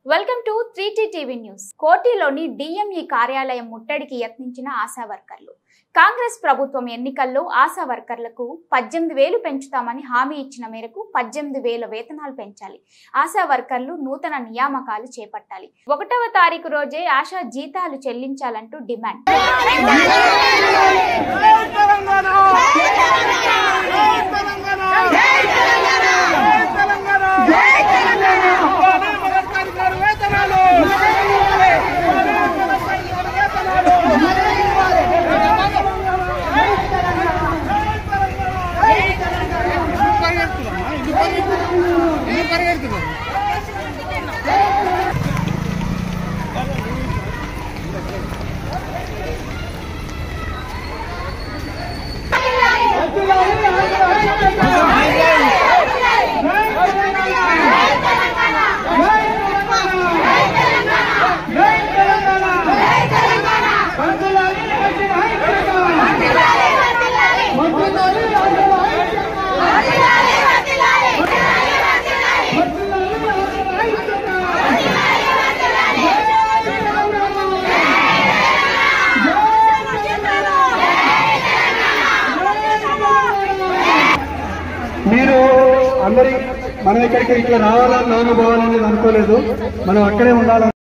Welcome to 3T TV news. కోటిలోని DME కార్యాలయం ముట్టడికి యత్నించిన ఆశా వర్కర్లు. కాంగ్రెస్ ప్రభుత్వం ఎన్నికల్లో ఆశా వర్కర్లకు 18,000 పెంచుతామని హామీ ఇచ్చిన మేరకు 18,000 వేతనాలు పెంచాలి. ఆశా వర్కర్లు నూతన నియామకాలు చేపట్టాలి. 1వ తారీఖు రోజే ఆశా జీతాలు చెల్లించాలంటూ డిమాండ్. మీరు అందరి మనం ఇక్కడికి ఇట్లా రావాలని నాన్న పోవాలనేది అనుకోలేదు. మనం అక్కడే ఉండాలని